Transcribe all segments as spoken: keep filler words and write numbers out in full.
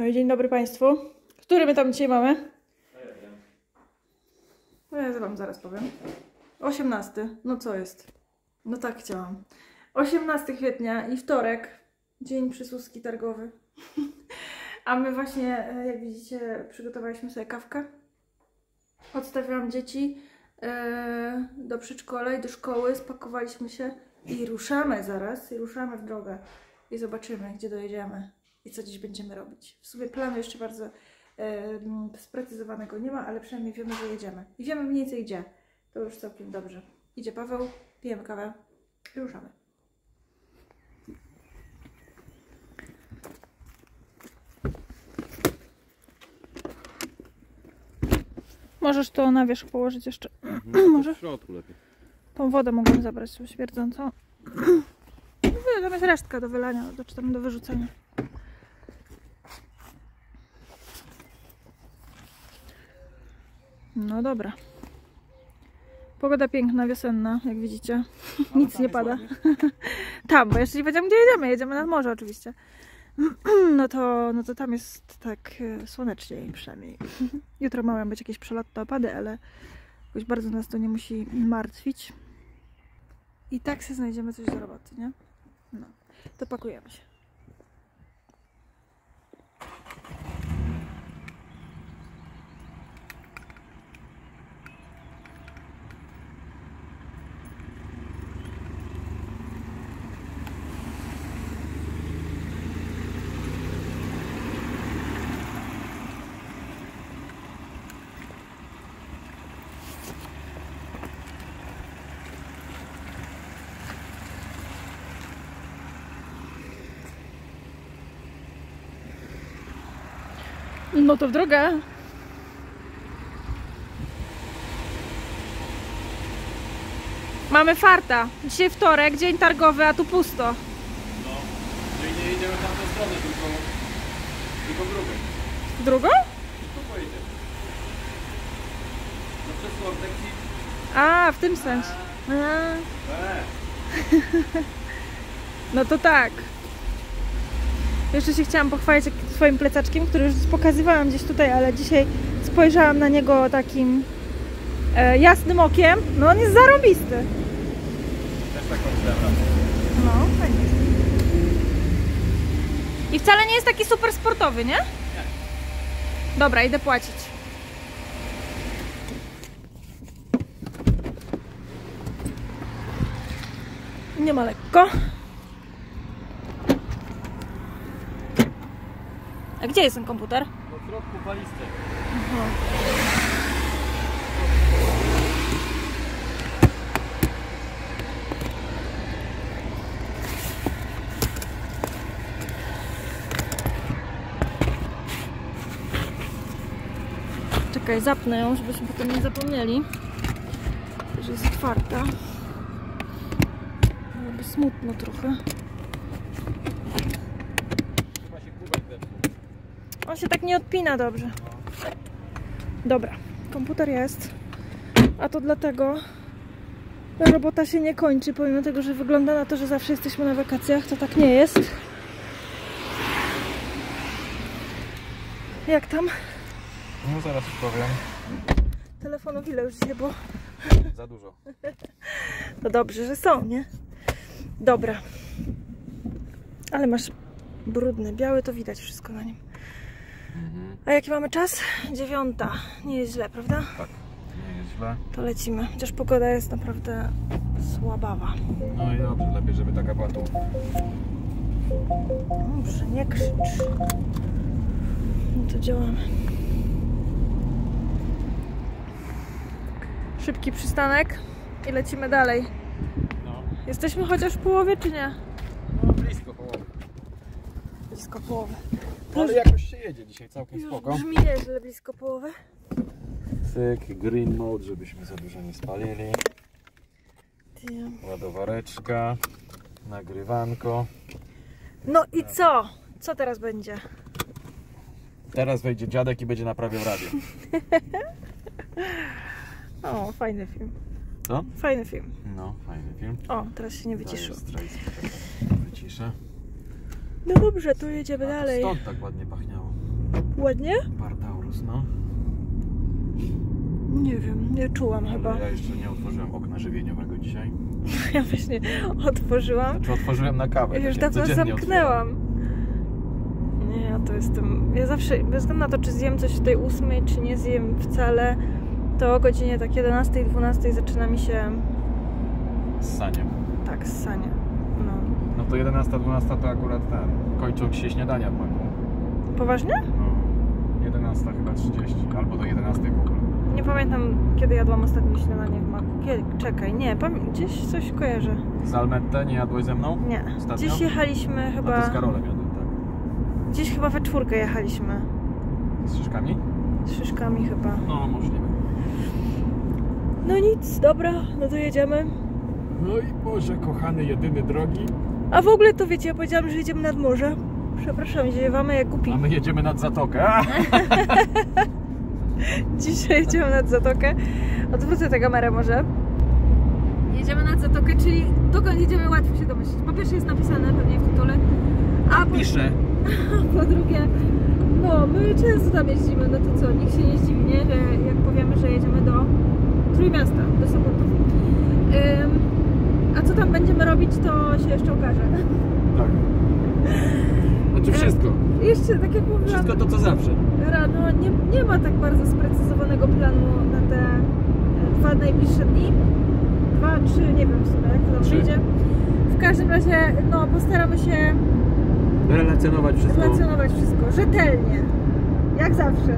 i dzień dobry Państwu. Który my tam dzisiaj mamy? No ja Wam zaraz powiem. osiemnasty. No co jest? No tak chciałam. osiemnastego kwietnia i wtorek. Dzień przysłuski targowy. A my właśnie, jak widzicie, przygotowaliśmy sobie kawkę. Odstawiłam dzieci yy, do przedszkola i do szkoły. Spakowaliśmy się i ruszamy zaraz. I ruszamy w drogę. I zobaczymy, gdzie dojedziemy. I co dziś będziemy robić. W sumie planu jeszcze bardzo yy, sprecyzowanego nie ma, ale przynajmniej wiemy, że jedziemy. I wiemy mniej więcej gdzie. To już całkiem dobrze. Idzie Paweł, pijemy kawę i ruszamy. Możesz to na wierzch położyć jeszcze. Mhm, możesz? W środku lepiej. Tą wodę mogłem zabrać, tą śmierdzącą. Tam jest resztka do wylania, czy tam do wyrzucenia. No dobra. Pogoda piękna, wiosenna, jak widzicie. Nic nie pada. Tam, bo jeszcze nie wiedziałam, gdzie jedziemy. Jedziemy nad morze oczywiście. No to, no to tam jest tak słoneczniej przynajmniej. Jutro mają być jakieś przelotne opady, ale jakoś bardzo nas to nie musi martwić. I tak sobie znajdziemy coś do roboty, nie? No, to pakujemy się. No to w drogę. Mamy farta. Dzisiaj wtorek, dzień targowy, a tu pusto. No, czyli nie jedziemy w tamtą stronę, tylko, tylko drugą. Drugą? Tu pojedziemy. No przesłał taki. A, w tym sensie. A. E. No to tak. Jeszcze się chciałam pochwalić swoim plecaczkiem, który już pokazywałam gdzieś tutaj, ale dzisiaj spojrzałam na niego takim e, jasnym okiem. No on jest zarąbisty. Też taką względem. No, fajnie. I wcale nie jest taki super sportowy, nie? Nie. Dobra, idę płacić. Nie ma lekko. A gdzie jest ten komputer? No w środku walizce. Aha. Czekaj, zapnę ją, żebyśmy potem nie zapomnieli, że jest otwarta. Byłoby smutno trochę. On się tak nie odpina dobrze. Dobra, komputer jest. A to dlatego robota się nie kończy, pomimo tego, że wygląda na to, że zawsze jesteśmy na wakacjach, to tak nie jest. Jak tam? No zaraz już powiem. Telefonów ile już dzisiaj było? Za dużo. No dobrze, że są, nie? Dobra. Ale masz brudny, biały, to widać wszystko na nim. Mhm. A jaki mamy czas? Dziewiąta. Nie jest źle, prawda? Tak, nie jest źle. To lecimy. Chociaż pogoda jest naprawdę słabawa. No i dobrze, lepiej, żeby taka była tu. Dobrze, nie krzycz. No to działamy. Szybki przystanek i lecimy dalej. No. Jesteśmy chociaż w połowie, czy nie? No blisko połowy. Blisko połowy. No, ale jakoś się jedzie dzisiaj całkiem Już spoko. brzmi nieźle blisko połowy. Cyk, green mode, żebyśmy za dużo nie spalili. Ty. Ładowareczka, nagrywanko. No i co? Co teraz będzie? Teraz wejdzie dziadek i będzie naprawiał radio. O, fajny film. Co? Fajny film. No, fajny film. O, teraz się nie wyciszył. Wyciszę. No dobrze, to jedziemy A, to dalej. stąd tak ładnie pachniało. Ładnie? Partaurus, no. Nie wiem, nie czułam chyba. Ja jeszcze nie otworzyłem okna żywieniowego dzisiaj. Ja właśnie otworzyłam. Znaczy otworzyłem na kawę. Ja już tak dawno zamknęłam. Nie, ja to jestem... Ja zawsze, bez względu na to, czy zjem coś o tej ósmej, czy nie zjem wcale, to o godzinie tak jedenastej, dwunastej zaczyna mi się... Ssanie. Tak, ssanie. No. No to jedenasta, dwunasta to akurat ten. Kończą się śniadania w maku. Poważnie? No. jedenasta chyba trzydzieści. Albo do jedenastej w ogóle. Nie pamiętam, kiedy jadłam ostatnio śniadanie w maku. Kiedy? Czekaj, nie, pamię- gdzieś coś kojarzę. Zalmettę nie jadłeś ze mną? Nie. Ostatnio? Gdzieś jechaliśmy chyba... A to z Karolem jadłem, tak. Gdzieś chyba we czwórkę jechaliśmy. Z szyszkami? Z szyszkami chyba. No, możliwe. No nic, dobra, no to jedziemy. No i Boże, kochany, jedyny drogi. A w ogóle to wiecie, ja powiedziałam, że jedziemy nad morze. Przepraszam, ziewamy jak głupi. A my jedziemy nad zatokę. A! Dzisiaj jedziemy nad zatokę. Odwrócę tę kamerę może. Jedziemy nad zatokę, czyli dokąd jedziemy, łatwo się domyślić. Po pierwsze jest napisane pewnie w tytule. A po, Piszę. po drugie, no my często tam jeździmy, no to co, nikt się nie zdziwi, nie? Że jak powiemy, że jedziemy do Trójmiasta, do Sopotu. Ym, a co tam będziemy robić, to się jeszcze okaże. Tak. Znaczy wszystko. Jeszcze, tak jak mówiłam, Wszystko to co zawsze. rano nie, nie ma tak bardzo sprecyzowanego planu na te e, dwa najbliższe dni. Dwa, trzy, nie wiem w sumie, jak to tam Trzy. wyjdzie. W każdym razie, no, postaramy się Relacjonować wszystko. relacjonować wszystko rzetelnie. Jak zawsze.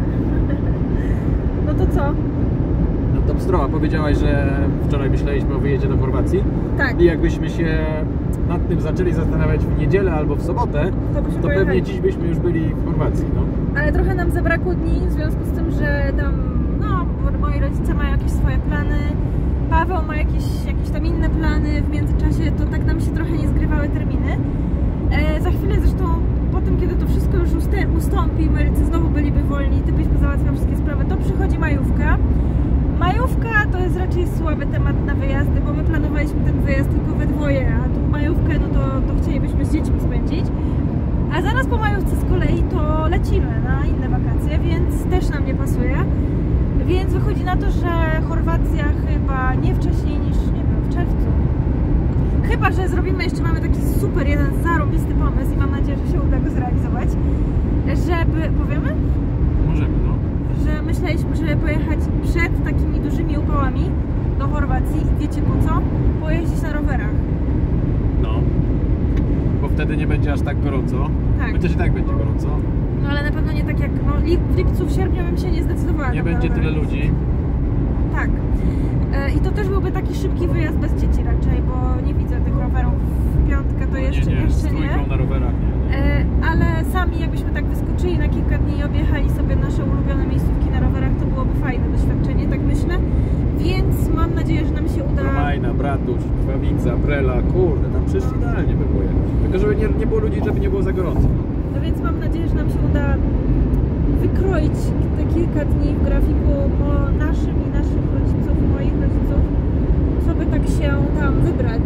No to co? No to Pstrowa, powiedziałaś, że wczoraj myśleliśmy o wyjeździe do Chorwacji. Tak, I jakbyśmy się nad tym zaczęli zastanawiać w niedzielę albo w sobotę, to byśmy to pojechali. pewnie dziś byśmy już byli w Chorwacji, no. Ale trochę nam zabrakło dni w związku z tym, że tam, no, bo moi rodzice mają jakieś swoje plany, Paweł ma jakieś, jakieś tam inne plany, w międzyczasie to tak nam się trochę nie zgrywały terminy. E, za chwilę zresztą, po tym kiedy to wszystko już ustę- ustąpi, moi rodzice znowu byliby wolni, ty byśmy załatwiał wszystkie sprawy, to przychodzi majówka. Majówka to jest raczej słaby temat na wyjazdy, bo my planowaliśmy ten wyjazd tylko we dwoje, a tu majówkę, no to, to chcielibyśmy z dziećmi spędzić. A zaraz po majówce z kolei to lecimy na inne wakacje, więc też nam nie pasuje. Więc wychodzi na to, że Chorwacja chyba nie wcześniej niż, nie wiem, w czerwcu. Chyba że zrobimy jeszcze, mamy taki super, jeden zarobisty pomysł i mam nadzieję, że się uda go zrealizować. Żeby, powiemy? Możemy, no. Że myśleliśmy, żeby pojechać przed takimi dużymi upałami do Chorwacji i wiecie po co? Pojeździć na rowerach. No. Bo wtedy nie będzie aż tak gorąco. Tak. Chociaż i tak będzie gorąco. No ale na pewno nie tak jak, no w lipcu, w sierpniu bym się nie zdecydowała. Nie na będzie rower. tyle ludzi. Tak. E, I to też byłby taki szybki wyjazd bez dzieci raczej, bo nie widzę tych rowerów w piątkę, to jeszcze nie, nie, jeszcze z trójką nie. na rowerach nie. E, ale sami jakbyśmy tak wyskoczyli na kilka dni i objechali sobie nasze ulubione miejscówki na rowerach, to byłoby fajne doświadczenie, tak myślę. Więc mam nadzieję, że nam się uda. Romajna, Bratusz, Krwawica, Brela, kurde, tam przecież idealnie by było jechać. Tylko żeby nie, nie było ludzi, żeby nie było za gorąco. No więc mam nadzieję, że nam się uda wykroić te kilka dni w grafiku po naszym i naszych rodziców, moich rodziców, żeby tak się tam wybrać.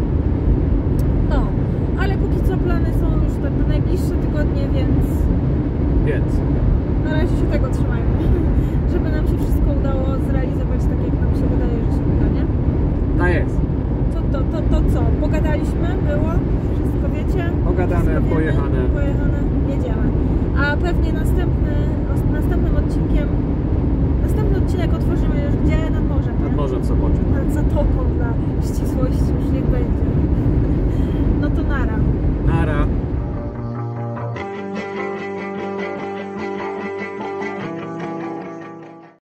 No, ale póki co plany są już tak na najbliższe tygodnie, więc Więc. na razie się tego trzymajmy. Żeby nam się wszystko udało zrealizować tak, jak nam się wydaje, że się uda, nie? Ta jest. To, to, to, to co? Pogadaliśmy? Było? Wszystko wiecie? Pogadane, Wszystko wiemy? pojechane. Pojechane, jedziemy. A pewnie następny, następnym odcinkiem